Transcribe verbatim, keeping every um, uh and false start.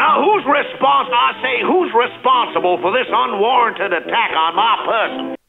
Now, who's respons- I say, who's responsible for this unwarranted attack on my person?